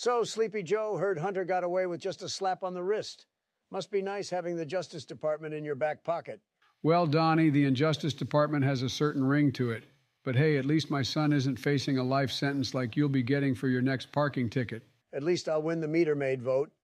So, Sleepy Joe, heard Hunter got away with just a slap on the wrist. Must be nice having the Justice Department in your back pocket. Well, Donnie, the Injustice Department has a certain ring to it. But hey, at least my son isn't facing a life sentence like you'll be getting for your next parking ticket. At least I'll win the meter maid vote.